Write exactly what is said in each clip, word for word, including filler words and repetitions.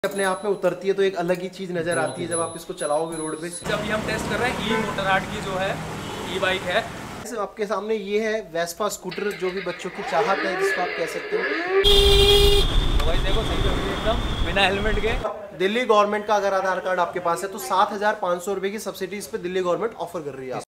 अपने आप में उतरती है तो एक अलग ही चीज़ नज़र आती है जब आप इसको चलाओगे रोड पे। जब हम टेस्ट कर रहे हैं ई मोटर आर्ट की जो है ई बाइक है। आपके सामने ये है वेस्पा स्कूटर, जो भी बच्चों की चाहत है जिसको आप कह सकते हो। तो भाई देखो सही चल रही है एकदम बिना हेलमेट के। दिल्ली गवर्नमेंट का अगर आधार कार्ड आपके पास है तो सात हजार पाँच सौ रुपये की सब्सिडी इस पे दिल्ली गवर्नमेंट ऑफर कर रही है।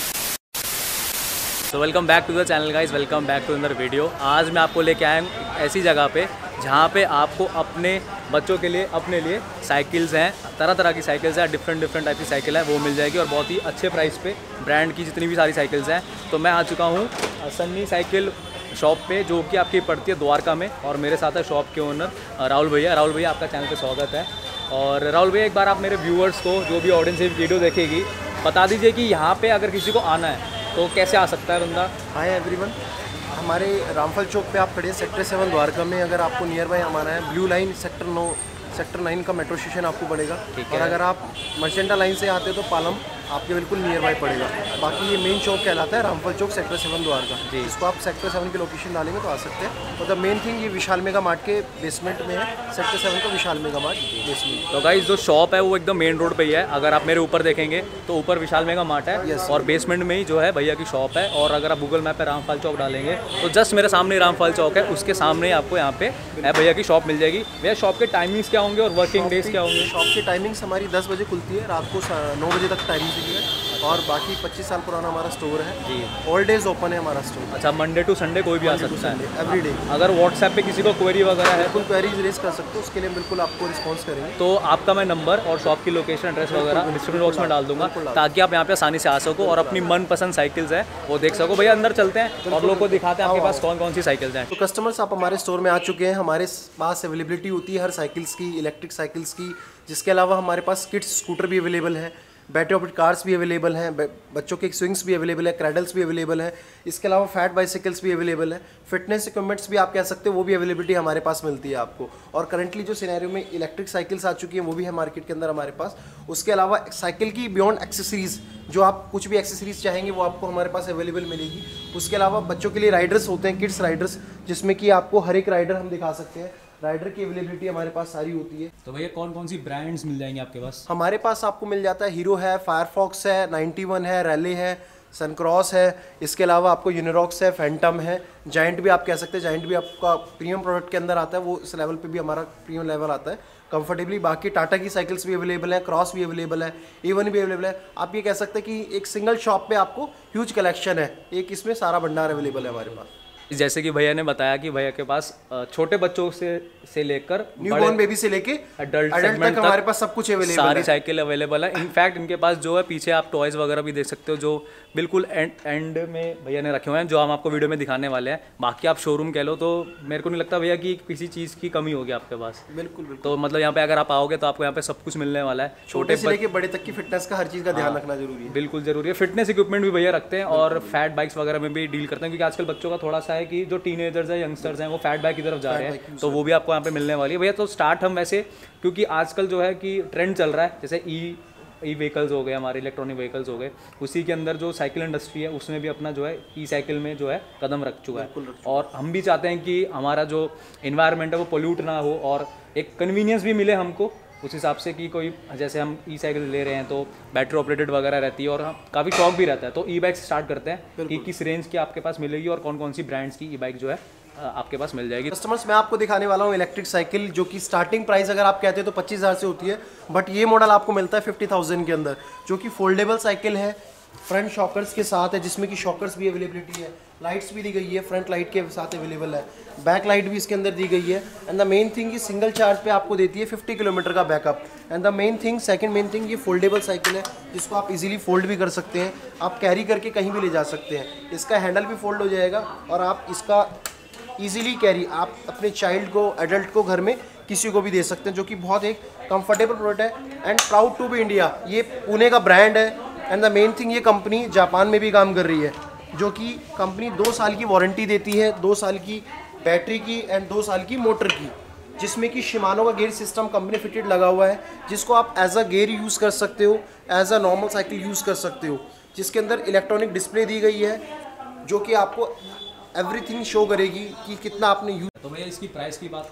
तो welcome back to the channel guys, welcome back to अंदर वीडियो। आज मैं आपको लेके आया हूँ ऐसी जगह पे जहाँ पे आपको अपने बच्चों के लिए अपने लिए साइकिल्स हैं, तरह तरह की साइकिल्स हैं, डिफरेंट डिफरेंट टाइप की साइकिल है वो मिल जाएगी और बहुत ही अच्छे प्राइस पे ब्रांड की जितनी भी सारी साइकिल्स हैं। तो मैं आ चुका हूँ सन्नी साइकिल शॉप पे जो कि आपकी पड़ती है द्वारका में, और मेरे साथ है शॉप के ओनर राहुल भैया। राहुल भैया आपका चैनल पे स्वागत है। और राहुल भैया एक बार आप मेरे व्यूअर्स को, जो भी ऑडियंस वीडियो देखेगी, बता दीजिए कि यहाँ पे अगर किसी को आना है तो कैसे आ सकता है बंदा। हाय एवरीवन, हमारे रामफल चौक पे आप खड़े सेक्टर सेवन द्वारका में। अगर आपको नियर बाय हमारा है ब्लू लाइन सेक्टर नौ सेक्टर नाइन का मेट्रो स्टेशन आपको पड़ेगा। और अगर आप मर्चेंटा लाइन से आते हो तो पालम आपके बिल्कुल नियर बाय पड़ेगा। बाकी ये मेन चौक कहलाता है रामफल चौक सेक्टर सेवन द्वारका जी। इसको आप सेक्टर सेवन की लोकेशन डालेंगे तो आ सकते हैं। और द मेन थिंग ये विशाल मेगा मार्ट के बेसमेंट में है। सेक्टर सेवन का विशाल मेगा मार्ट बेसमेंट। तो गाइस जो शॉप है वो एकदम मेन रोड पे ही है। अगर आप मेरे ऊपर देखेंगे तो ऊपर विशाल मेगा मार्ट है और बेसमेंट में ही जो है भैया की शॉप है। और अगर आप गूगल मैप पे रामफल चौक डालेंगे तो जस्ट मेरे सामने रामफल चौक है, उसके सामने आपको यहाँ पे भैया की शॉप मिल जाएगी। भैया शॉप के टाइमिंग्स क्या होंगे और वर्किंग डेज क्या होंगे? शॉप की टाइमिंग्स हमारी दस बजे खुलती है, रात को नौ बजे तक टाइमिंग है। और बाकी पच्चीस साल पुराना हमारा स्टोर है जी। ऑल डेज ओपन है हमारा स्टोर। अच्छा, मंडे टू संडे कोई भी आ सकता है एवरी डे। अगर व्हाट्सएप पे किसी को क्वेरी वगैरह है तो क्वेरीज रेज कर सकते हो, उसके लिए बिल्कुल आपको रिस्पॉन्स करेंगे। तो आपका मैं नंबर और शॉप की लोकेशन एड्रेस वगैरह डिस्क्रिप्शन बॉक्स में डाल दूंगा ताकि आप यहाँ पे आसानी से आ सको और अपनी मनपसंद साइकिल्स है वो देख सको। भैया अंदर चलते हैं और लोगों को दिखाते हैं आपके पास कौन कौन सी साइकिल्स हैं। तो कस्टमर्स आप हमारे स्टोर में आ चुके हैं। हमारे पास अवेलेबिलिटी होती है हर साइकिल्स की, इलेक्ट्रिक साइकिल्स की, जिसके अलावा हमारे पास किड्स स्कूटर भी अवेलेबल है, बैटरी ऑपरेटेड कार्स भी अवेलेबल हैं, बच्चों के स्विंग्स भी अवेलेबल है, क्रैडल्स भी अवेलेबल है। इसके अलावा फैट बाइसिकल्स भी अवेलेबल है, फिटनेस इक्विपमेंट्स भी आप कह सकते हो, वो भी अवेलेबिलिटी हमारे पास मिलती है आपको। और करंटली जो सिनेरियो में इलेक्ट्रिक साइकिल्स आ चुकी हैं वो भी है मार्केट के अंदर हमारे पास। उसके अलावा साइकिल की बियॉन्ड एक्सेसरीज, जो आप कुछ भी एक्सेसरीज चाहेंगे वो आपको हमारे पास अवेलेबल मिलेगी। उसके अलावा बच्चों के लिए राइडर्स होते हैं, किड्स राइडर्स, जिसमें कि आपको हर एक राइडर हम दिखा सकते हैं। राइडर की अवेलेबिलिटी हमारे पास सारी होती है। तो भैया कौन कौन सी ब्रांड्स मिल जाएंगे आपके पास? हमारे पास आपको मिल जाता है हीरो है, फायरफॉक्स है, नाइन्टी वन है, रैले है, सनक्रॉस है। इसके अलावा आपको यूनिरॉक्स है, फैंटम है, जायंट भी आप कह सकते हैं। जायंट भी आपका प्रीमियम प्रोडक्ट के अंदर आता है, वो इस लेवल पे भी हमारा प्रीमियम लेवल आता है कंफर्टेबली। बाकी टाटा की साइकिल्स भी अवेलेबल है, क्रॉस भी अवेलेबल है, एवन भी अवेलेबल है। आप ये कह सकते हैं कि एक सिंगल शॉप पे आपको ह्यूज कलेक्शन है, एक इसमें सारा भंडार अवेलेबल है हमारे पास। जैसे कि भैया ने बताया कि भैया के पास छोटे बच्चों से से लेकर न्यूबॉर्न बेबी से लेके अडल्ट सेगमेंट तक हमारे पास सब कुछ अवेलेबल है। सारी साइकिल अवेलेबल है। इनफैक्ट इनके पास जो है पीछे आप टॉयज वगैरह भी देख सकते हो जो बिल्कुल एंड एंड में भैया ने रखे हुए हैं, जो हम आपको वीडियो में दिखाने वाले हैं। बाकी आप शोरूम कह लो तो मेरे को नहीं लगता भैया कि किसी चीज़ की कमी होगी आपके पास। बिल्कुल बिल्कुल। तो मतलब यहाँ पे अगर आप आओगे तो आपको यहाँ पे सब कुछ मिलने वाला है, छोटे से लेके बड़े तक की फिटनेस का हर चीज़ का ध्यान रखना जरूरी है। बिल्कुल जरूरी है। फिटनेस इक्विपमेंट भी भैया रखते हैं और फैट बाइक्स वगैरह में भी डील करते हैं, क्योंकि आजकल बच्चों का थोड़ा सा है कि जो टीनेजर्स हैं, यंगस्टर्स हैं, वो फैट बाइक की तरफ जा रहे हैं, तो वो भी आपको यहाँ पे मिलने वाली है भैया। तो स्टार्ट हम वैसे, क्योंकि आजकल जो है कि ट्रेंड चल रहा है, जैसे ई ई व्हीकल्स हो गए, हमारे इलेक्ट्रॉनिक व्हीकल्स हो गए, उसी के अंदर जो साइकिल इंडस्ट्री है उसमें भी अपना जो है ई साइकिल में जो है कदम रख चुका है। और हम भी चाहते हैं कि हमारा जो इन्वायरमेंट है वो पोल्यूट ना हो और एक कन्वीनियंस भी मिले हमको उस हिसाब से कि कोई, जैसे हम ई साइकिल ले रहे हैं तो बैटरी ऑपरेटेड वगैरह रहती है और काफ़ी शौक भी रहता है। तो ई बाइक स्टार्ट करते हैं कि किस रेंज की आपके पास मिलेगी और कौन कौन सी ब्रांड्स की ई बाइक जो है आपके पास मिल जाएगी। कस्टमर्स मैं आपको दिखाने वाला हूँ इलेक्ट्रिक साइकिल, जो कि स्टार्टिंग प्राइस अगर आप कहते हैं तो पच्चीस हज़ार से होती है, बट ये मॉडल आपको मिलता है फिफ्टी थाउजेंड के अंदर, जो कि फोल्डेबल साइकिल है, फ्रंट शॉकर्स के साथ है, जिसमें कि शॉकर्स भी अवेलेबिलिटी है, लाइट्स भी दी गई है, फ्रंट लाइट के साथ अवेलेबल है, बैक लाइट भी इसके अंदर दी गई है। एंड द मेन थिंग ये सिंगल चार्ज पे आपको देती है फिफ्टी किलोमीटर का backup. And the main thing, second main thing, ये फोल्डेबल साइकिल है जिसको आप इजीली फोल्ड भी कर सकते हैं, आप कैरी करके कहीं भी ले जा सकते हैं। इसका हैंडल भी फोल्ड हो जाएगा और आप इसका इजीली कैरी आप अपने चाइल्ड को, एडल्ट को घर में किसी को भी दे सकते हैं, जो कि बहुत एक कंफर्टेबल प्रोडक्ट है। And proud to be India, ये पुणे का ब्रांड है। एंड द मेन थिंग, ये कंपनी जापान में भी काम कर रही है, जो कि कंपनी दो साल की वारंटी देती है, दो साल की बैटरी की एंड दो साल की मोटर की, जिसमें कि शिमानो का गेयर सिस्टम कंपनी फिटेड लगा हुआ है, जिसको आप एज अ गेयर यूज़ कर सकते हो, as a normal cycle use कर सकते हो, जिसके अंदर इलेक्ट्रॉनिक डिस्प्ले दी गई है जो कि आपको एवरीथिंग शो करेगी कि कितना आपने यूज। तो भैया इसकी प्राइस की बात करें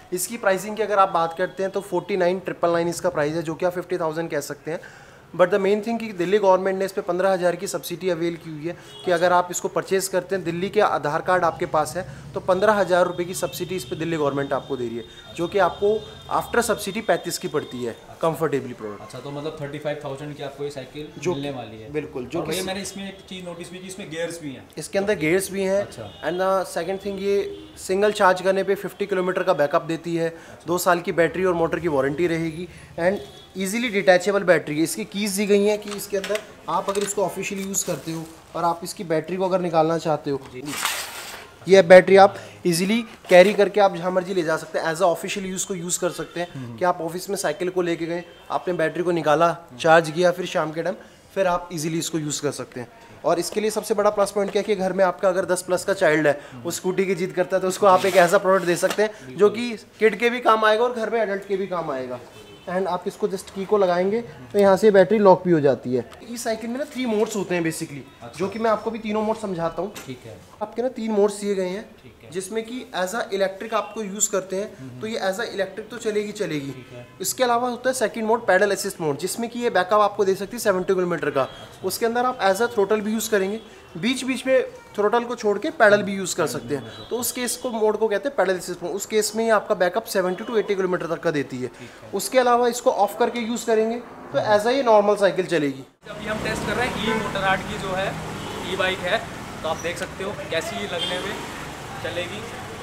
इसकी प्राइसिंग की अगर आप बात करते हैं तो फोर्टी नाइन ट्रिपल नाइन इसका प्राइस है, जो कि आप फिफ्टी थाउजेंड कह सकते हैं। बट द मेन थिंग कि दिल्ली गवर्नमेंट ने इस पर पंद्रह हज़ार की सब्सिडी अवेल की हुई है कि अगर आप इसको परचेज़ करते हैं, दिल्ली के आधार कार्ड आपके पास है, तो पंद्रह हज़ार रुपये की सब्सिडी इस पर दिल्ली गवर्नमेंट आपको दे रही है, जो कि आपको आफ्टर सब्सिडी पैंतीस की पड़ती है कंफर्टेबली प्रोडक्ट। अच्छा, तो मतलब थर्टी फाइव थाउजेंड की आपको ये साइकिल जो मिलने वाली है। बिल्कुल। जो भैया मैंने इसमें एक चीज़ नोटिस भी की, इसमें गियर्स भी हैं। इसके अंदर गियर्स भी हैं। अच्छा। एंड सेकंड थिंग, ये सिंगल चार्ज करने पे फिफ्टी किलोमीटर का बैकअप देती है। अच्छा। दो साल की बैटरी और मोटर की वारंटी रहेगी एंड इजीली डिटैचेबल बैटरी है। इसकी कीज़ दी गई हैं कि इसके अंदर आप अगर इसको ऑफिशियली यूज़ करते हो और आप इसकी बैटरी को अगर निकालना चाहते हो, ये बैटरी आप इजीली कैरी करके आप जहाँ मर्जी ले जा सकते हैं। एज अ ऑफिशियल यूज़ को यूज़ कर सकते हैं कि आप ऑफिस में साइकिल को लेके गए, आपने बैटरी को निकाला, चार्ज किया, फिर शाम के टाइम फिर आप इजीली इसको यूज़ कर सकते हैं। और इसके लिए सबसे बड़ा प्लस पॉइंट क्या है कि घर में आपका अगर दस प्लस का चाइल्ड है, वो स्कूटी की जिद करता है, तो उसको आप एक ऐसा प्रोडक्ट दे सकते हैं जो कि किड के भी काम आएगा और घर में एडल्ट के भी काम आएगा। एंड आप इसको जस्ट की को लगाएंगे तो यहाँ से बैटरी लॉक भी हो जाती है। इस साइकिल में ना थ्री मोड्स होते हैं बेसिकली। अच्छा। जो कि मैं आपको भी तीनों मोड समझाता हूँ। ठीक है। आपके ना तीन मोड्स दिए गए हैं, जिसमें कि एज अ इलेक्ट्रिक आपको यूज़ करते हैं तो ये एज अ इलेक्ट्रिक तो चलेगी चलेगी इसके अलावा होता है second mode pedal assist mode, जिसमें कि ये बैकअप आपको दे सकती है सेवेंटी किलोमीटर का। उसके अंदर आप एज अ थ्रोटल भी यूज़ करेंगे, बीच बीच में थ्रोटल को छोड़ के पैडल भी यूज़ कर सकते हैं, तो उस केस को मोड को कहते हैं पैडल असिस्ट मोड। उस केस में ये आपका backup seventy two eighty kilometre तक का देती है। उसके अलावा इसको ऑफ करके यूज़ करेंगे तो एज अ ये नॉर्मल साइकिल चलेगी। अभी हम टेस्ट कर रहे हैं ई मोटरराड की जो है ई बाइक है, तो आप देख सकते हो कैसी लगने में चलेगी।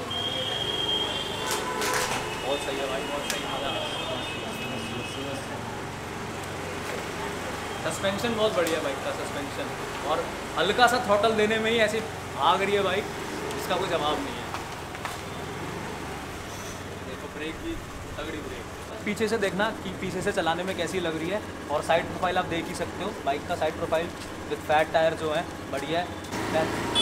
बहुत सही है भाई, बहुत सही, मज़ा आ रहा है। सस्पेंशन बहुत बढ़िया बाइक का सस्पेंशन, और हल्का सा थ्रॉटल देने में ही ऐसी भाग रही है बाइक, इसका कोई जवाब नहीं है। देखो ब्रेक भी तगड़ी ब्रेक। पीछे से देखना कि पीछे से चलाने में कैसी लग रही है, और साइड प्रोफाइल आप देख ही सकते हो। बाइक का side profile with fat tyre जो है बढ़िया है।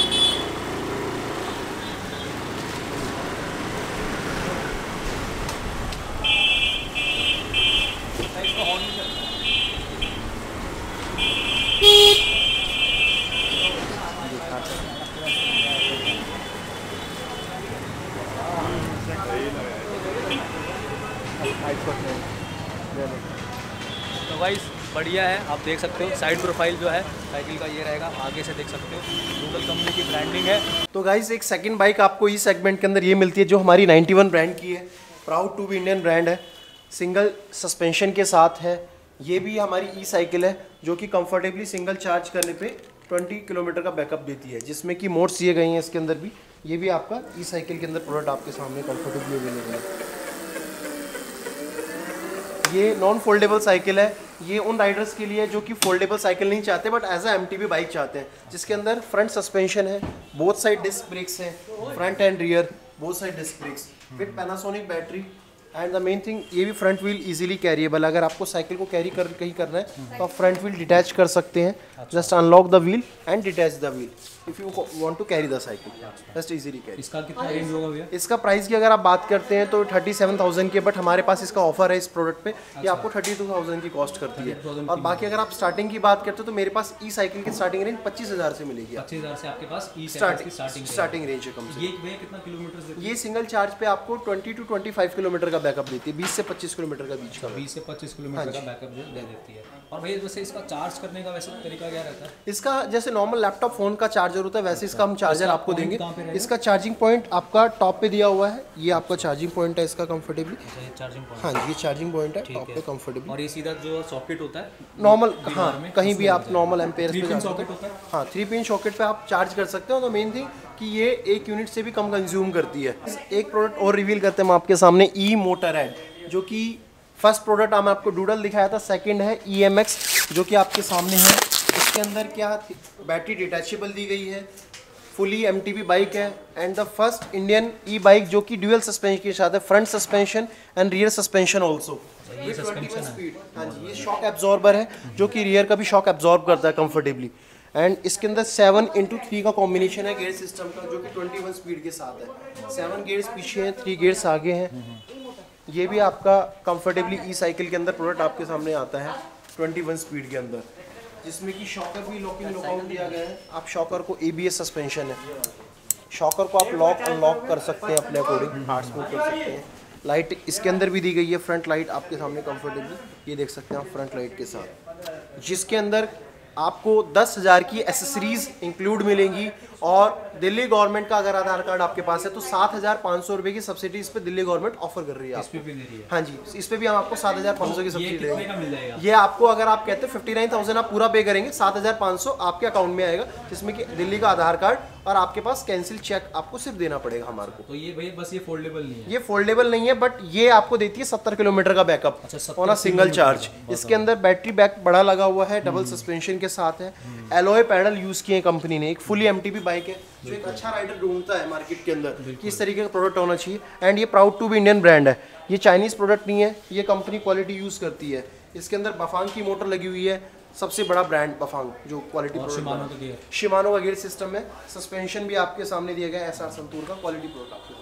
तो गाइस बढ़िया है, आप देख सकते हो साइड प्रोफाइल जो है साइकिल का ये रहेगा, आगे से देख सकते हो गूगल कंपनी की ब्रांडिंग है। तो गाइस एक सेकंड बाइक आपको इस सेगमेंट के अंदर ये मिलती है जो हमारी नाइन्टी वन ब्रांड की है, proud to be Indian brand है, सिंगल सस्पेंशन के साथ है। ये भी हमारी ई साइकिल है जो कि कंफर्टेबली सिंगल चार्ज करने पे ट्वेंटी किलोमीटर का बैकअप देती है, जिसमें कि मोड्स दिए गए हैं इसके अंदर भी। ये भी आपका ई साइकिल के अंदर प्रोडक्ट आपके सामने कंफर्टेबली अवेलेबल है। ये नॉन फोल्डेबल साइकिल है, ये उन राइडर्स के लिए जो कि फोल्डेबल साइकिल नहीं चाहते but as a MTB bike चाहते हैं, जिसके अंदर फ्रंट सस्पेंशन है, बोथ साइड डिस्क ब्रेक्स हैं, front and rear both side disc brakes with Panasonic battery. And the main thing, ये भी फ्रंट व्हील इजीली कैरिएबल। अगर आपको साइकिल को कैरी कर कहीं करना है तो आप फ्रंट व्हील डिटैच कर सकते हैं। Just unlock the wheel and detach the wheel if you want to carry the cycle, just easily carry. इसका कितना रेंज होगा भैया? इसका प्राइस की अगर आप बात करते हैं तो थर्टी सेवन थाउजेंड की, बट हमारे पास इसका ऑफर है इस प्रोडक्ट पे, ये आपको थर्टी टू थाउजेंड की कॉस्ट करती है। और बाकी अगर आप स्टार्टिंग की बात करते हो तो मेरे पास ई साइकिल की स्टार्टिंग रेंज पच्चीस हज़ार से मिलेगी। पच्चीस हज़ार से आपके पास e starting starting starting range है कम से। ये भैया कितना किलोमीटर देती है? ये सिंगल चार्ज पे आपको twenty two twenty five kilometre का बैकअप देती है, बीस से पच्चीस किलोमीटर का बीच का। बीस से पच्चीस किलोमीटर का बैकअप जो दे देती है। और भैया वैसे इसका चार्ज करने का वैसे तरीका क्या रहता है? इसका जैसे नॉर्मल लैपटॉप फोन का चार्जर होता है वैसे इसका हम चार्जर आपको देंगे। इसका चार्जिंग पॉइंट आपका टॉप पे दिया हुआ है, ये आपका चार्जिंग पॉइंट है इसका कंफर्टेबली। चार्जिंग पॉइंट, हाँ जी, ये चार्जिंग पॉइंट है टॉप पे कंफर्टेबली। और ये सीधा जो सॉकेट होता है नॉर्मल, हाँ कहीं भी आप नॉर्मल एम्पेयर पे सॉकेट होता है, हाँ थ्री पिन सॉकेट पे आप चार्ज कर सकते हो। तो मेन थिंग कि ये एक यूनिट से भी कम कंज्यूम करती है। एक प्रोडक्ट और रिवील करते हैं हम आपके सामने, ई मोटरराड, जो कि फर्स्ट प्रोडक्ट हम आपको डूडल दिखाया था, सेकंड है ई एम एक्स जो कि आपके सामने है। इसके अंदर क्या बैटरी डिटैचेबल दी गई है, फुली एमटीबी बाइक है, and the first Indian e bike जो कि ड्यूअल सस्पेंशन के साथ है, front suspension and rear suspension also. ये ट्वेंटी वन स्पीड, हाँ जी, ये शॉक एब्जॉर्बर है जो कि रियर का भी शॉक एब्जॉर्ब करता है कंफर्टेबली। एंड इसके अंदर सेवन इंटू थ्री का कॉम्बिनेशन है गेयर सिस्टम का, जो कि ट्वेंटी वन स्पीड के साथ है। सेवन गेयर्स पीछे हैं, थ्री गेयर्स आगे हैं। ये भी आपका कंफर्टेबली ई साइकिल के अंदर प्रोडक्ट आपके सामने आता है ट्वेंटी वन स्पीड के अंदर, जिसमें कि शॉकर भी लॉकिंग लॉकआउट दिया गया है। आप शॉकर को ए बी एस सस्पेंशन है, शॉकर को आप लॉक अनलॉक कर सकते हैं अपने अकॉर्डिंग, हार्ड स्मूथ कर सकते हैं। लाइट इसके अंदर भी दी गई है, फ्रंट लाइट आपके सामने कंफर्टेबली ये देख सकते हैं आप फ्रंट लाइट के साथ, जिसके अंदर आपको दस हज़ार की एसेसरीज इंक्लूड मिलेंगी। और दिल्ली गवर्नमेंट का अगर आधार कार्ड आपके पास है तो सात हज़ार पाँच सौ रुपये की सब्सिडी इस पे दिल्ली गवर्नमेंट ऑफर कर रही है, इस पे भी दे रही है। हाँ जी, इस पे भी हम आपको सात हज़ार पाँच सौ की सब्सिडी देंगे। ये आपको अगर आप कहते हैं फिफ्टी नाइन थाउजेंड आप पूरा पे करेंगे, सात हज़ार पाँच सौ आपके अकाउंट में आएगा, जिसमें कि दिल्ली का आधार कार्ड और आपके पास कैंसिल चेक आपको सिर्फ देना पड़ेगा हमारे को। तो ये भैया बस ये फोल्डेबल नहीं है, ये फोल्डेबल नहीं है, बट ये आपको देती है सत्तर किलोमीटर का backup on a single charge. इसके अंदर बैटरी बैक बड़ा लगा हुआ है, डबल सस्पेंशन के साथ है, एलॉय पैडल यूज किए कंपनी ने, एक फुली एमटीबी बाइक है जो एक अच्छा राइडर ढूंढता है मार्केट के अंदर कि इस तरीके का प्रोडक्ट होना चाहिए। एंड ये proud to be Indian brand है, ये चाइनीज प्रोडक्ट नहीं है, ये कंपनी क्वालिटी यूज करती है। इसके अंदर बफांग की मोटर लगी हुई है, सबसे बड़ा ब्रांड बफांग जो क्वालिटी प्रोडक्ट, शिमानो का गियर सिस्टम है, सस्पेंशन भी आपके सामने दिया गया है एसआर संतूर का, क्वालिटी प्रोडक्ट आपको।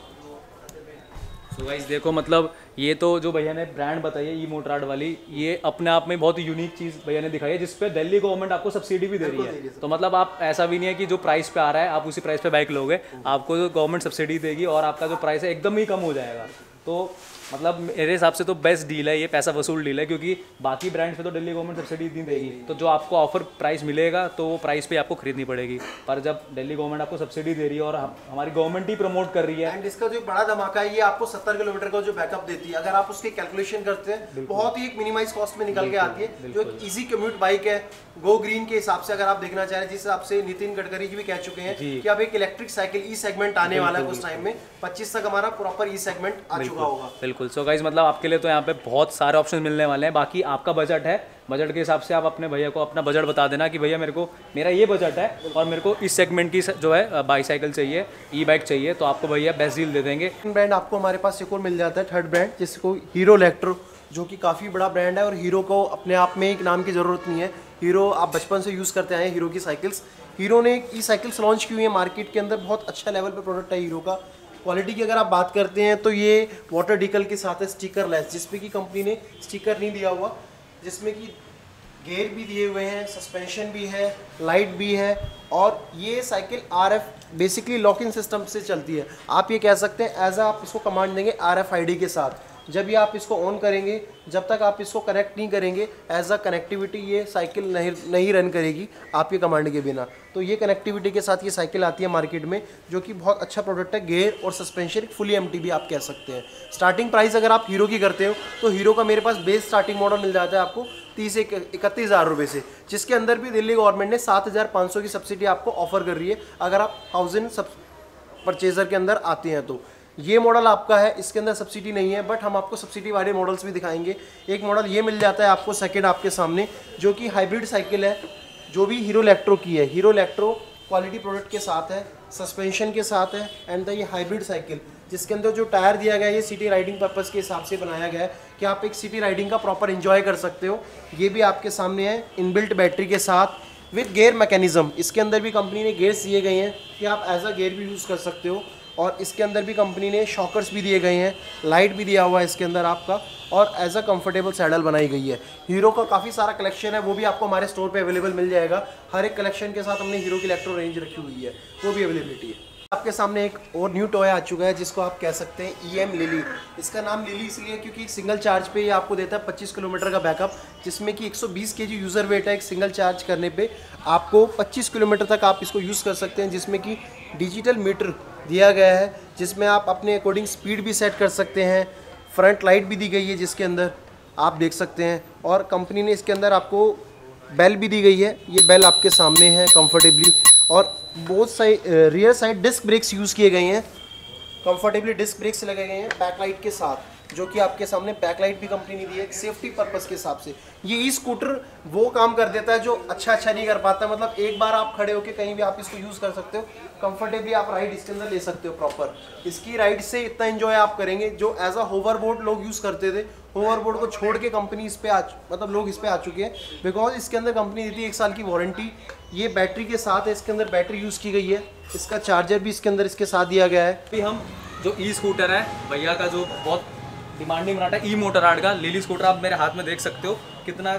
तो गाइस देखो, मतलब ये तो जो भैया ने ब्रांड बताई है ई मोटराड वाली, ये अपने आप में बहुत ही यूनिक चीज़ भैया ने दिखाई है, जिसपे दिल्ली गवर्नमेंट आपको सब्सिडी भी दे रही है। तो मतलब आप ऐसा भी नहीं है कि जो प्राइस पे आ रहा है आप उसी प्राइस पे बाइक लोगे, आपको जो गवर्नमेंट सब्सिडी देगी और आपका जो प्राइस है एकदम ही कम हो जाएगा। तो मतलब मेरे हिसाब से तो बेस्ट डील है ये, पैसा वसूल डील है, क्योंकि बाकी ब्रांड्स पे तो दिल्ली गवर्नमेंट सब्सिडी नहीं देगी, तो जो आपको ऑफर प्राइस मिलेगा तो वो प्राइस पे आपको खरीदनी पड़ेगी। पर जब दिल्ली गवर्नमेंट आपको सब्सिडी दे रही है और हम, हमारी गवर्नमेंट ही प्रमोट कर रही है। एंड इसका जो बड़ा धमाका है, ये आपको सत्तर किलोमीटर का जो बैकअप देती है, अगर आप उसकी कैलकुलेशन करते हैं बहुत ही एक मिनिमाइज कॉस्ट में निकल के आती है, जो एक इजी कम्यूट बाइक है। गो ग्रीन के हिसाब से अगर आप देखना चाह रहे हैं, जिस हिसाब से नितिन गडकरी जी भी कह चुके हैं कि अब एक इलेक्ट्रिक साइकिल ई सेगमेंट आने वाला है कुछ टाइम में, पच्चीस तक हमारा प्रॉपर ई सेगमेंट आ चुका होगा। बिल्कुल। सो गाइस मतलब आपके लिए तो यहाँ पे बहुत सारे ऑप्शन मिलने वाले हैं। बाकी आपका बजट है, बजट के हिसाब से आप अपने भैया को अपना बजट बता देना कि भैया मेरे को मेरा ये बजट है और मेरे को इस सेगमेंट की जो है बाईसाइकिल चाहिए, ई बाइक चाहिए, तो आपको भैया बेस्ट डील दे देंगे। ब्रांड आपको हमारे पास एक और मिल जाता है, थर्ड ब्रांड, जिसको हीरो इलेक्ट्रो, जो कि काफ़ी बड़ा ब्रांड है। और हीरो को अपने आप में एक नाम की ज़रूरत नहीं है, हीरो आप बचपन से यूज़ करते आए हैं हीरो की साइकिल्स। हीरो ने ई साइकिल्स लॉन्च की हुई है मार्केट के अंदर, बहुत अच्छा लेवल पे प्रोडक्ट है हीरो का। क्वालिटी की अगर आप बात करते हैं तो ये वाटर डिकल के साथ है स्टिकर लेस, जिसपे कि कंपनी ने स्टिकर नहीं दिया हुआ, जिसमें कि गेयर भी दिए हुए हैं, सस्पेंशन भी है, लाइट भी है। और ये cycle RF basically lock in system से चलती है। आप ये कह सकते हैं एज आप इसको कमांड देंगे आरएफआईडी के साथ, जब ये आप इसको ऑन करेंगे, जब तक आप इसको कनेक्ट नहीं करेंगे एज अ कनेक्टिविटी ये साइकिल नहीं नहीं रन करेगी आपके कमांड के बिना। तो ये कनेक्टिविटी के साथ ये साइकिल आती है मार्केट में, जो कि बहुत अच्छा प्रोडक्ट है। गेयर और सस्पेंशन फुली एमटीबी आप कह सकते हैं। स्टार्टिंग प्राइस अगर आप हीरो की करते हो तो हीरो का मेरे पास बेस स्टार्टिंग मॉडल मिल जाता है आपको तीस एक इकतीस हज़ार रुपये से, जिसके अंदर भी दिल्ली गवर्नमेंट ने सात हज़ार पाँच सौ की सब्सिडी आपको ऑफर कर रही है अगर आप थाउजेंड सब परचेजर के अंदर आते हैं तो। ये मॉडल आपका है, इसके अंदर सब्सिडी नहीं है, बट हम आपको सब्सिडी वाले मॉडल्स भी दिखाएंगे। एक मॉडल ये मिल जाता है आपको सेकंड आपके सामने, जो कि हाइब्रिड साइकिल है, जो भी हीरो इलेक्ट्रो की है। हीरो इलेक्ट्रो क्वालिटी प्रोडक्ट के साथ है, सस्पेंशन के साथ है, एंड द ये हाइब्रिड साइकिल, जिसके अंदर जो टायर दिया गया है ये सिटी राइडिंग पर्पस के हिसाब से बनाया गया है कि आप एक सिटी राइडिंग का प्रॉपर एंजॉय कर सकते हो। ये भी आपके सामने है इनबिल्ट बैटरी के साथ विद गेयर मैकेनिज्म। इसके अंदर भी कंपनी ने गेयर्स दिए गए हैं कि आप एज अ गेयर भी यूज़ कर सकते हो। और इसके अंदर भी कंपनी ने शॉकर्स भी दिए गए हैं, लाइट भी दिया हुआ है इसके अंदर आपका, और एज अ कंफर्टेबल सैडल बनाई गई है। हीरो का काफ़ी सारा कलेक्शन है, वो भी आपको हमारे स्टोर पे अवेलेबल मिल जाएगा। हर एक कलेक्शन के साथ हमने हीरो की इलेक्ट्रो रेंज रखी हुई है, वो भी अवेलेबिलिटी है। आपके सामने एक और न्यू टॉय आ चुका है, जिसको आप कह सकते हैं ई एम लिली। इसका नाम लिली इसलिए क्योंकि एक सिंगल चार्ज पे ये आपको देता है पच्चीस किलोमीटर का बैकअप, जिसमें कि एक सौ बीस केजी यूज़र वेट है। एक सिंगल चार्ज करने पे आपको पच्चीस किलोमीटर तक आप इसको यूज़ कर सकते हैं, जिसमें कि डिजिटल मीटर दिया गया है, जिसमें आप अपने अकॉर्डिंग स्पीड भी सेट कर सकते हैं। फ्रंट लाइट भी दी गई है जिसके अंदर आप देख सकते हैं, और कंपनी ने इसके अंदर आपको बेल भी दी गई है। ये बेल आपके सामने है कंफर्टेबली, और बहुत side rear side disc brakes use किए गए हैं, कंफर्टेबली डिस्क ब्रेक्स लगे गए हैं बैक लाइट के साथ, जो कि आपके सामने बैक लाइट भी कंपनी ने दी है सेफ्टी पर्पस के हिसाब से। ये ई स्कूटर वो काम कर देता है जो अच्छा अच्छा नहीं कर पाता, मतलब एक बार आप खड़े होकर कहीं भी आप इसको यूज़ कर सकते हो, कंफर्टेबली आप राइड इसके अंदर ले सकते हो प्रॉपर। इसकी राइड से इतना एंजॉय आप करेंगे जो एज अ होवरबोर्ड लोग यूज़ करते थे, होवरबोर्ड को छोड़ के कंपनी इस पे आ मतलब लोग इस पे आ चुके हैं, बिकॉज इसके अंदर कंपनी देती है एक साल की वारंटी। ये बैटरी के साथ है, इसके अंदर बैटरी यूज़ की गई है, इसका चार्जर भी इसके अंदर इसके साथ दिया गया है। अभी हम जो ई स्कूटर है भैया का जो बहुत डिमांडिंग ब्रांड है ई मोटराड का लिली स्कूटर, आप मेरे हाथ में देख सकते हो कितना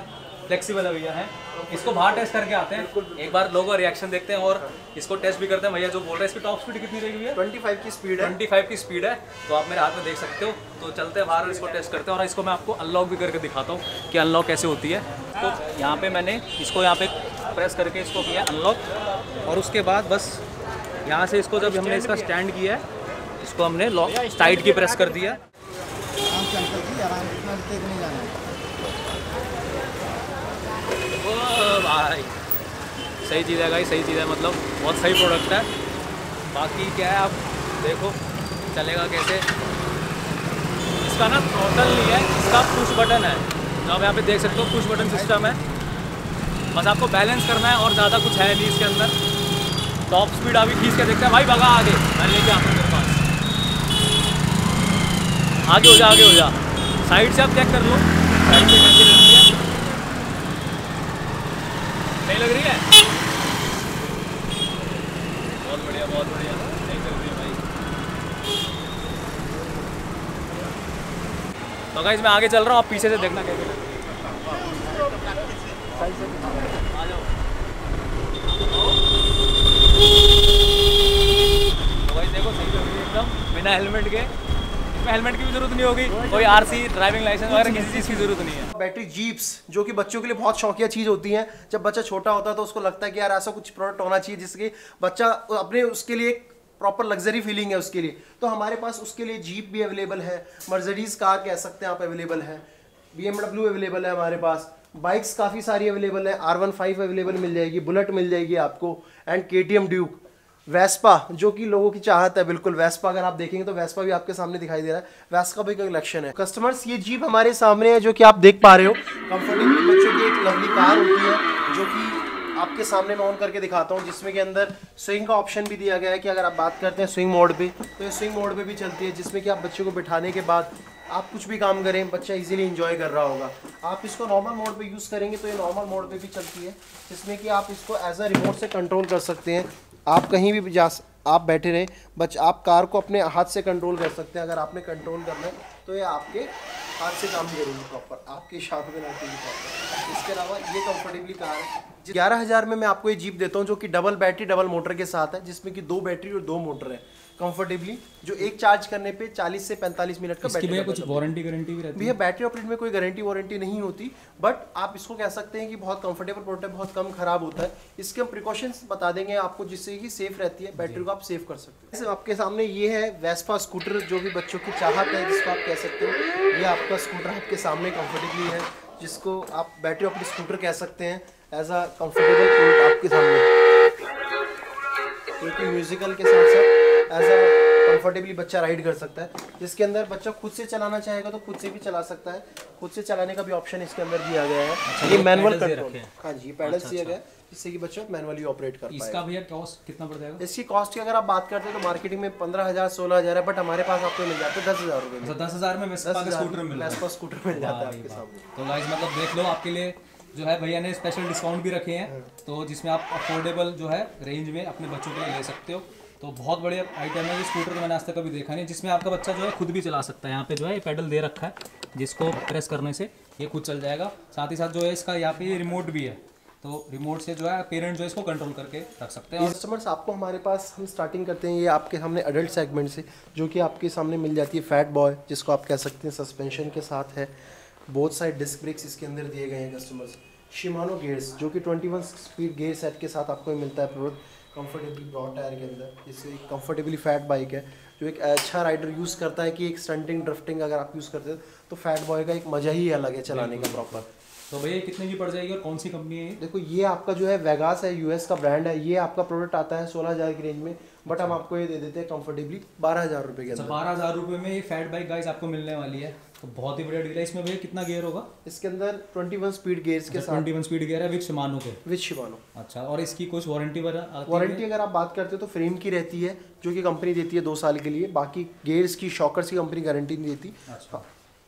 फ्लेक्सिबल है भैया है। इसको बाहर टेस्ट करके आते हैं, एक बार लोगों का रिएक्शन देखते हैं और इसको टेस्ट भी करते हैं। भैया जो बोल रहे हैं इसकी टॉप स्पीड कितनी रहेगी भैया? पच्चीस की स्पीड है। पच्चीस की स्पीड है, तो आप मेरे हाथ में देख सकते हो। तो चलते हैं बाहर और इसको टेस्ट करते हैं और इसको मैं आपको अनलॉक भी करके दिखाता हूँ कि अनलॉक कैसे होती है। तो यहाँ पे मैंने इसको यहाँ पे प्रेस करके इसको किया अनलॉक, और उसके बाद बस यहाँ से इसको जब हमने इसका स्टैंड किया है, इसको हमने लॉक टाइट की प्रेस कर दिया। ओ भाई सही चीज़ है भाई, सही चीज़ है, मतलब बहुत सही प्रोडक्ट है। बाकी क्या है आप देखो चलेगा कैसे। इसका ना टोटल नहीं है, इसका पुश बटन है, जो आप यहाँ पे देख सकते हो पुश बटन सिस्टम है। बस आपको बैलेंस करना है और ज़्यादा कुछ है नहीं इसके अंदर। टॉप स्पीड अभी खींच के देखते हैं भाई, भगा आगे, मैं लेके आता हूँ मेरे पास। आगे हो जा, आगे हो जा, साइड से आप चेक कर लो साइड से कैसे लगती है, नहीं लग रही है? बहुत बढ़िया, बहुत बढ़िया, नहीं लग रही है भाई। तो गाइस मैं आगे चल रहा हूँ, आप पीछे से देखना कैसे लग रही है। आ जाओ। तो भाई देखो सही लग रही है एकदम, बिना हेलमेट के। इसमें हेलमेट की भी जरूरत नहीं होगी, कोई आरसी ड्राइविंग लाइसेंस वगैरह किसी चीज़ की जरूरत नहीं है। बैटरी जीप्स जो कि बच्चों के लिए बहुत शौकिया चीज़ होती है। जब बच्चा छोटा होता है तो उसको लगता है कि यार ऐसा कुछ प्रोडक्ट होना चाहिए जिसके बच्चा अपने उसके लिए एक प्रॉपर लग्जरी फीलिंग है उसके लिए। तो हमारे पास उसके लिए जीप भी अवेलेबल है, मर्सिडीज कार कह सकते हैं आप अवेलेबल है, बी एम डब्ल्यू अवेलेबल है हमारे पास, बाइक्स काफ़ी सारी अवेलेबल है, आर वन फाइव अवेलेबल मिल जाएगी, बुलेट मिल जाएगी आपको, एंड के टी एम ड्यूक, वेस्पा जो कि लोगों की चाहत है। बिल्कुल वेस्पा अगर आप देखेंगे तो वेस्पा भी आपके सामने दिखाई दे रहा है, वेस्पा भी कलेक्शन है। कस्टमर्स ये जीप हमारे सामने है जो कि आप देख पा रहे हो, कंफर्टेबल बच्चों की एक लवली कार होती है जो कि आपके सामने मैं ऑन करके दिखाता हूँ, जिसमें के अंदर स्विंग का ऑप्शन भी दिया गया है कि अगर आप बात करते हैं स्विंग मोड पे तो ये स्विंग मोड पे भी चलती है, जिसमें कि आप बच्चे को बिठाने के बाद आप कुछ भी काम करें बच्चा इजीली एंजॉय कर रहा होगा। आप इसको नॉर्मल मोड पे यूज़ करेंगे तो ये नॉर्मल मोड पे भी चलती है, जिसमें कि आप इसको एज अ रिमोट से कंट्रोल कर सकते हैं। आप कहीं भी जा आप बैठे रहें बच आप कार को अपने हाथ से कंट्रोल कर सकते हैं। अगर आपने कंट्रोल करना है तो ये आपके हाथ से काम करेगी प्रॉपर, आपके इशारों पे रखेगी प्रॉपर। इसके अलावा ये कंफर्टेबली कार है। ग्यारह हज़ार में मैं आपको ये जीप देता हूँ जो कि डबल बैटरी डबल मोटर के साथ है, जिसमें कि दो बैटरी और दो मोटर है कंफर्टेबली, जो एक चार्ज करने पे चालीस से पैंतालीस मिनट का बैटरी। इसकी कुछ वारंटी गारंटी भी रहती है? भैया बैटरी ऑपरेट में कोई गारंटी वारंटी नहीं होती, बट आप इसको कह सकते हैं कि बहुत कंफर्टेबल प्रोडक्ट है, बहुत कम खराब होता है। इसके हम प्रिकॉशंस बता देंगे आपको जिससे कि सेफ रहती है, बैटरी को आप सेव कर सकते हैं। आपके सामने ये है वेस्पा स्कूटर जो भी बच्चों की चाहत है जिसको आप कह सकते हो। ये आपका स्कूटर आपके सामने कंफर्टेबली है, जिसको आप बैटरी ऑपरेट स्कूटर कह सकते हैं, एज अ कंफर्टेबल प्रोडक्ट आपके सामने, क्योंकि म्यूजिकल के साथ साथ एज अ कंफर्टेबली बच्चा राइड कर सकता है। जिसके अंदर बच्चा खुद से चलाना चाहेगा तो खुद से भी चला सकता है, खुद से चलाने का भी ऑप्शन इसके अंदर दिया गया है। अच्छा, ये मैनुअल कंट्रोल, हाँ जी पैडल्स दिया गया है जिससे कि बच्चा मैनुअली ऑपरेट कर पाए। इसका भैया कॉस्ट कितना पड़ जाएगा? इसकी कॉस्ट की अगर आप बात करते हैं तो मार्केटिंग में पंद्रह हजार सोलह हजार है, बट हमारे पास आपको मिल जाते हैं दस हजार रुपए में। दस हजार में वेस्पा का स्कूटर मिल वेस्पा स्कूटर मिल जाता है आपके सामने। तो गाइस मतलब देख लो, आपके लिए जो है भैया ने स्पेशल डिस्काउंट भी रखे हैं, तो जिसमें आप अफोर्डेबल जो है रेंज में अपने बच्चों के लिए ले सकते हो। तो बहुत बढ़िया आइटम है ये स्कूटर, तो मैंने आज तक कभी देखा नहीं, जिसमें आपका बच्चा जो है खुद भी चला सकता है। यहाँ पे जो है ये पेडल दे रखा है, जिसको प्रेस करने से ये खुद चल जाएगा। साथ ही साथ जो है इसका यहाँ पे रिमोट भी है, तो रिमोट से जो है पेरेंट जो है इसको कंट्रोल करके रख सकते हैं। कस्टमर्स आपको हमारे पास हम स्टार्टिंग करते हैं ये आपके सामने अडल्ट सेगमेंट से, जो कि आपके सामने मिल जाती है फैट बॉय, जिसको आप कह सकते हैं सस्पेंशन के साथ है, बोथ साइड डिस्क ब्रेक्स इसके अंदर दिए गए हैं कस्टमर्स। शिमानो गेयर्स जो कि इक्कीस स्पीड गेयर सेट के साथ आपको मिलता है प्रोडक्ट, कंफर्टेबली ब्रॉड टायर के अंदर। इससे कंफर्टेबली फैट बाइक है जो एक अच्छा राइडर यूज़ करता है कि एक स्टंटिंग ड्रिफ्टिंग अगर आप यूज़ करते हैं तो फैट बॉय का एक मज़ा ही अलग है चलाने का प्रॉपर। तो भैया कितने की पड़ जाएगी और कौन सी कंपनी है? देखो ये आपका जो है वेगास है, यूएस का ब्रांड है। ये आपका प्रोडक्ट आता है सोलह हज़ार की रेंज में, बट हम आपको ये दे देते हैं कंफर्टेबली बारह हज़ार रुपये के अंदर। बारह हज़ार रुपये में ये फैट बाइक गाइस आपको मिलने वाली है, तो बहुत ही बढ़िया डील है। इसमें भैया कितना गियर होगा? इसके अंदर इक्कीस स्पीड गियर्स के साथ इक्कीस स्पीड गियर है विद शिमानो के। With Shimano. अच्छा, और इसकी कुछ वारंटी वगैरह? वारंटी अगर आप बात करते हो तो फ्रेम की रहती है जो कि कंपनी देती है दो साल के लिए, बाकी गियर्स की शॉकर्स की कंपनी गारंटी नहीं देती। अच्छा,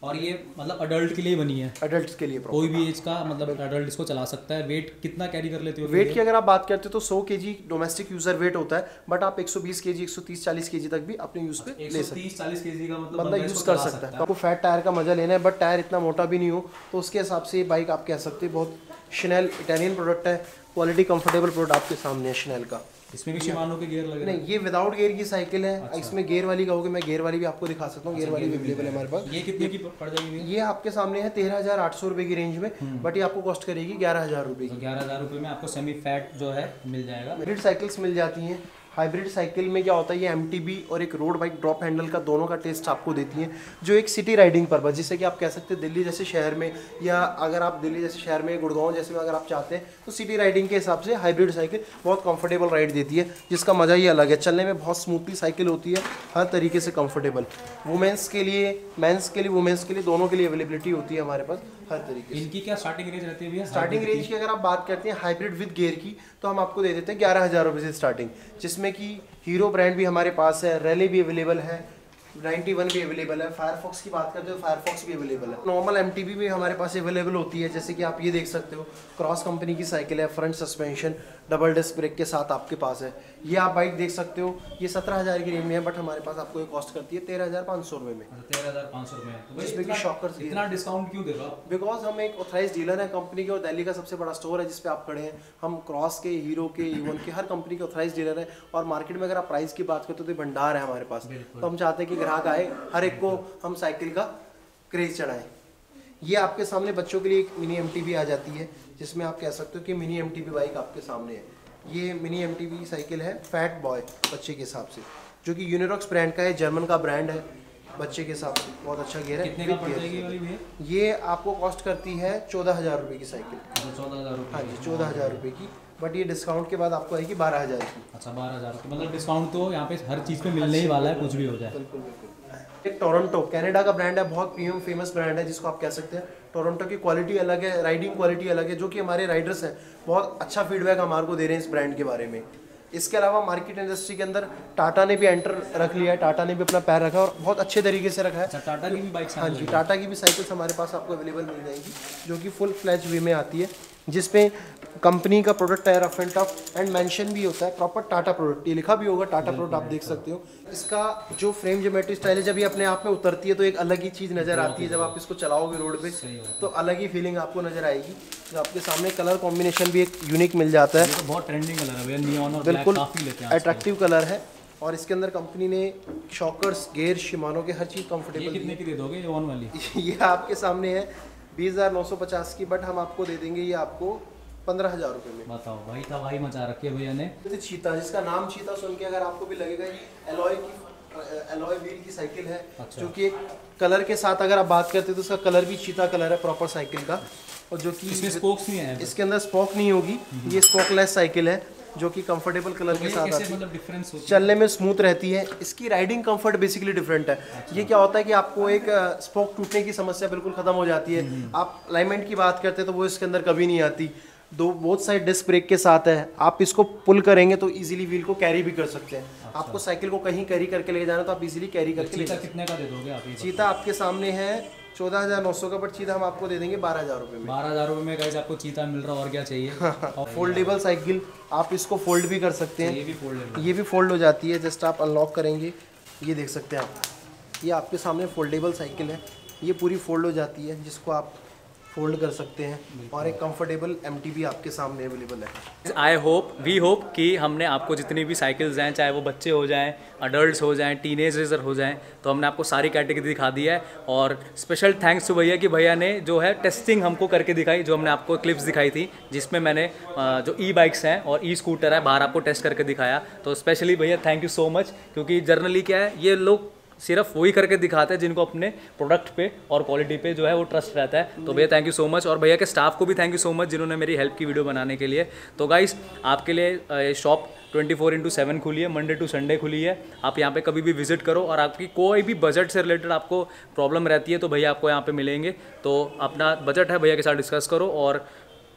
और ये मतलब अडल्ट के लिए बनी है, अडल्ट के लिए कोई भी एज का मतलब अडल्ट इसको चला सकता है। वेट कितना कैरी कर लेते हो? वेट की अगर आप बात करते हो तो सौ केजी डोमेस्टिक यूजर वेट होता है, बट आप एक सौ बीस केजी, एक सौ तीस चालीस केजी तक भी अपने यूज पे ले सकते हैं। तीस चालीस केजी का मतलब बंदा यूज कर सकता है। आपको फैट टायर का मजा लेना है बट टायर इतना मोटा भी नहीं हो, तो उसके हिसाब से ये बाइक आप कह सकते हैं बहुत शनेल इटालियन प्रोडक्ट है, क्वालिटी कंफर्टेबल प्रोडक्ट आपके सामने है शनेल का। इसमें भी शिमानो के गियर लगे? नहीं, ये विदाउट गियर की साइकिल है। अच्छा। इसमें गियर वाली कहोगे, मैं गियर वाली भी आपको दिखा सकता हूँ। गियर वाली भी अवेलेबल है हमारे पास। ये कितने की पड़ जाएगी? ये आपके सामने है तेरह हजार आठ सौ रुपए की रेंज में, बट ये आपको कॉस्ट करेगी ग्यारह हजार रुपए की। ग्यारह हजार रुपए में आपको सेमी फैट जो है मिल जाएगा। हाइब्रिड साइकिल्स मिल जाती हैं। हाइब्रिड साइकिल में क्या होता है, ये एमटीबी और एक रोड बाइक ड्रॉप हैंडल का दोनों का टेस्ट आपको देती हैं, जो एक सिटी राइडिंग पर्पज, जिससे कि आप कह सकते हैं दिल्ली जैसे शहर में, या अगर आप दिल्ली जैसे शहर में, गुड़गांव जैसे में अगर आप चाहते हैं तो सिटी राइडिंग के हिसाब से हाइब्रिड साइकिल बहुत कंफर्टेबल राइड देती है, जिसका मज़ा ही अलग है। चलने में बहुत स्मूथली साइकिल होती है, हर तरीके से कंफर्टेबल। वुमेंस के लिए, मेंस के लिए, वुमेंस के लिए, दोनों के लिए अवेलेबिलिटी होती है हमारे पास हर तरीके से। इनकी क्या स्टार्टिंग रेंज रहती है भैया? स्टार्टिंग रेंज की अगर आप बात करते हैं हाइब्रिड विद गियर की, तो हम आपको दे देते हैं ग्यारह हज़ार रुपये से स्टार्टिंग, जिसमें कि हीरो ब्रांड भी हमारे पास है, रैली भी अवेलेबल है, नाइन्टी वन भी अवेलेबल है, फायरफॉक्स की बात करते हो फायरफॉक्स भी अवेलेबल है। नॉर्मल एमटीबी भी हमारे पास अवेलेबल होती है, जैसे कि आप ये देख सकते हो, क्रॉस कंपनी की साइकिल है, front suspension, double disc brake के साथ आपके पास है। ये आप बाइक देख सकते हो, ये सत्रह हज़ार की रेंज में है, बट हमारे पास आपको ये कॉस्ट करती है तेरह हज़ार पाँच सौ रुपये में। तेरह हज़ार पाँच सौ रुपये जिसमें कि शॉकर्स, इतना डिस्काउंट क्यों दे रहे हो? बिकॉज हम एक ऑथराइज डीलर है कंपनी के, और दिल्ली का सबसे बड़ा स्टोर है जिस पे आप खड़े हैं। हम क्रॉस के, हीरो के, ईवन के, हर कंपनी के ऑथराइज डीलर है। और मार्केट में अगर आप प्राइस की बात करते हो तो भंडार है हमारे पास, तो हम चाहते हैं कि ग्राहक आए, हर एक को हम साइकिल का क्रेज चढ़ाएं। ये आपके सामने बच्चों के लिए एक मिनी एमटीबी आ जाती है, जिसमें आप कह सकते हो कि मिनी एमटीबी बाइक आपके सामने है। ये मिनी एमटीबी साइकिल है फैट बॉय बच्चे के हिसाब से, जो कि यूनिरॉक्स ब्रांड का है, जर्मन का ब्रांड है। बच्चे के हिसाब से बहुत अच्छा गियर है। कितने का पड़ जाएगी वाली भैया? ये आपको कॉस्ट करती है चौदह हज़ार रुपये की साइकिल। चौदह हज़ार रुपये? हाँ जी, चौदह हज़ार रुपये की, बट ये डिस्काउंट के बाद आपको आएगी बारह हज़ार की। अच्छा, बारह हज़ार रुपये मतलब डिस्काउंट तो यहाँ पे हर चीज़ पे मिलने ही वाला है, कुछ भी हो जाए। बिल्कुल बिल्कुल। एक टोरंटो कनाडा का ब्रांड है, बहुत प्रीमियम फेमस ब्रांड है, जिसको आप कह सकते हैं। टोरंटो की क्वालिटी अलग है, राइडिंग क्वालिटी अलग है, जो कि हमारे राइडर्स हैं बहुत अच्छा फीडबैक हमारे को दे रहे हैं इस ब्रांड के बारे में। इसके अलावा मार्केट इंडस्ट्री के अंदर टाटा ने भी एंटर रख लिया है, टाटा ने भी अपना पैर रखा है और बहुत अच्छे तरीके से रखा है। अच्छा, टाटा की भी बाइक्स? हाँ जी, टाटा की भी साइकिल्स हमारे पास आपको अवेलेबल मिल जाएंगी, जो कि फुल फ्लैज वे में आती है, जिसपे कंपनी का प्रोडक्ट है, rough and tough, and mention भी होता है प्रॉपर टाटा प्रोडक्ट, ये लिखा भी होगा टाटा प्रोडक्ट, आप देख सकते हो। इसका जो फ्रेम ज्योमेट्री स्टाइल है, जब ये अपने आप में उतरती है तो एक अलग ही चीज़ नज़र आती है। जब आप इसको चलाओगे रोड पे तो अलग ही फीलिंग आपको नज़र आएगी। जो आपके सामने कलर कॉम्बिनेशन भी एक यूनिक मिल जाता है, तो बहुत ट्रेंडिंग कलर है भैया, नियॉन और बिल्कुल काफ़ी लेते हैं, अट्रैक्टिव कलर है। और इसके अंदर कंपनी ने शॉकर्स, गेयर, शिमानो के हर चीज़ कंफर्टेबल। ये कितने की दे दोगे ये वन वाली? ये आपके सामने है बीस हज़ार नौ सौ पचास की, बट हम आपको दे देंगे ये आपको पंद्रह हज़ार रुपये में। बताओ भाई, था भाई मचा रखी है भैया ने। चीता, जिसका नाम चीता सुन के अगर आपको भी लगेगा ये एलॉय की, एलॉय व्हील की साइकिल है। अच्छा। जो कि एक कलर के साथ अगर आप बात करते हैं तो उसका कलर भी चीता कलर है प्रॉपर साइकिल का, और जो कि इसमें स्पोक्स नहीं है, इसके अंदर स्पोक नहीं होगी, ये स्पोकलेस साइकिल है, जो कि कंफर्टेबल कलर के साथ आती है, मतलब डिफरेंस चलने में स्मूथ रहती है। इसकी राइडिंग कंफर्ट बेसिकली डिफरेंट है। अच्छा। ये क्या होता है कि आपको एक स्पोक टूटने की समस्या बिल्कुल खत्म हो जाती है। आप अलाइनमेंट की बात करते हैं तो वो इसके अंदर कभी नहीं आती। दो बोथ साइड डिस्क ब्रेक के साथ है, आप इसको पुल करेंगे तो इजीली व्हील को कैरी भी कर सकते हैं। अच्छा। आपको साइकिल को कहीं कैरी करके ले जाना तो आप इजीली कैरी करके ले जाते हैं। कितने का दे दोगे आप? चीता आपके सामने है चौदह हज़ार नौ सौ का, बट चीता हम आपको दे देंगे बारह हज़ार रुपये में। बारह हज़ार रुपये में गाइस आपको चीता मिल रहा है, और क्या चाहिए। और फोल्डेबल साइकिल, आप इसको फोल्ड भी कर सकते हैं। ये भी फोल्ड ये भी फोल्ड हो जाती है, जस्ट आप अनलॉक करेंगे, ये देख सकते हैं आप, ये आपके सामने फोल्डेबल साइकिल है, ये पूरी फोल्ड हो जाती है, जिसको आप फोल्ड कर सकते हैं, और एक कंफर्टेबल एमटीबी आपके सामने अवेलेबल है। आई होप, वी होप कि हमने आपको जितनी भी साइकिल्स हैं, चाहे वो बच्चे हो जाएं, अडल्ट्स हो जाएं, टीनेजर हो जाएं, तो हमने आपको सारी कैटेगरी दिखा दी है। और स्पेशल थैंक्स टू भैया कि भैया ने जो है टेस्टिंग हमको करके दिखाई, जो हमने आपको क्लिप्स दिखाई थी, जिसमें मैंने जो ई बाइक्स हैं और ई स्कूटर है बाहर आपको टेस्ट करके दिखाया। तो स्पेशली भैया थैंक यू सो मच, क्योंकि जनरली क्या है, ये लोग सिर्फ वही करके दिखाते हैं जिनको अपने प्रोडक्ट पे और क्वालिटी पे जो है वो ट्रस्ट रहता है। तो भैया थैंक यू सो मच, और भैया के स्टाफ को भी थैंक यू सो मच जिन्होंने मेरी हेल्प की वीडियो बनाने के लिए। तो गाइस, आपके लिए shop twenty four into seven खुली है, मंडे टू संडे खुली है। आप यहाँ पे कभी भी विजिट करो, और आपकी कोई भी बजट से रिलेटेड आपको प्रॉब्लम रहती है तो भैया आपको यहाँ पे मिलेंगे। तो अपना बजट है भैया के साथ डिस्कस करो, और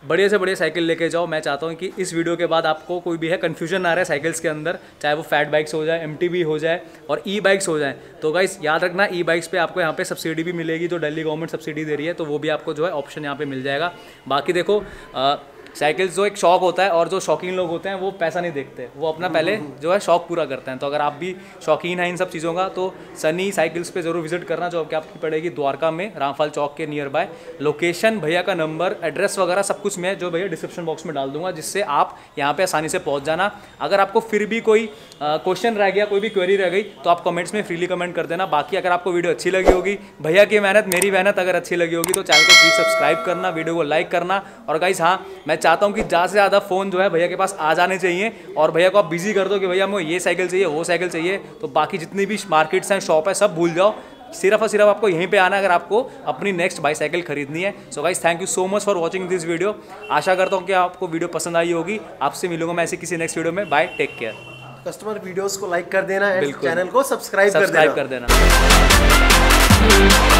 बढ़िया से बढ़िया साइकिल लेके जाओ। मैं चाहता हूँ कि इस वीडियो के बाद आपको कोई भी है कन्फ्यूजन ना रहे साइकिल्स के अंदर, चाहे वो फैट बाइक्स हो जाए, एमटीबी हो जाए और ई बाइक्स हो जाए। तो गाइस याद रखना, ई बाइक्स पे आपको यहाँ पे सब्सिडी भी मिलेगी, जो दिल्ली गवर्नमेंट सब्सिडी दे रही है, तो वो भी आपको जो है ऑप्शन यहाँ पे मिल जाएगा। बाकी देखो आ, साइकिल्स जो एक शौक होता है, और जो शौकीन लोग होते हैं वो पैसा नहीं देखते, वो अपना पहले जो है शौक पूरा करते हैं। तो अगर आप भी शौकीन हैं इन सब चीज़ों का, तो सनी साइकिल्स पे ज़रूर विजिट करना, जो कि आपकी पड़ेगी द्वारका में, रामफल चौक के नियर बाय। लोकेशन, भैया का नंबर, एड्रेस वगैरह सब कुछ मैं जो भैया डिस्क्रिप्शन बॉक्स में डाल दूंगा, जिससे आप यहाँ पे आसानी से पहुँच जाना। अगर आपको फिर भी कोई क्वेश्चन रह गया, कोई भी क्वेरी रह गई, तो आप कमेंट्स में फ्रीली कमेंट कर देना। बाकी अगर आपको वीडियो अच्छी लगी होगी, भैया की मेहनत, मेरी मेहनत अगर अच्छी लगी होगी, तो चैनल को प्लीज़ सब्सक्राइब करना, वीडियो को लाइक करना। और गाइस हाँ, मैं चाहता हूँ कि ज़्यादा से ज़्यादा फ़ोन जो है भैया के पास आ जाने चाहिए, और भैया को आप बिजी कर दो कि भैया मुझे ये साइकिल चाहिए, वो साइकिल चाहिए। तो बाकी जितनी भी मार्केट्स हैं, शॉप है, सब भूल जाओ, सिर्फ और सिर्फ आपको यहीं पे आना अगर आपको अपनी नेक्स्ट बाईसाइकिल खरीदनी है। So guys thank you so much for watching this video. आशा करता हूँ कि आपको वीडियो पसंद आई होगी। आपसे मिलूंगा मैं ऐसे किसी नेक्स्ट वीडियो में। Bye, take care. Customer videos को लाइक कर देना, एंड बिल्कुल। चैनल को सब्सक्राइब सब्सक्राइब कर कर देना।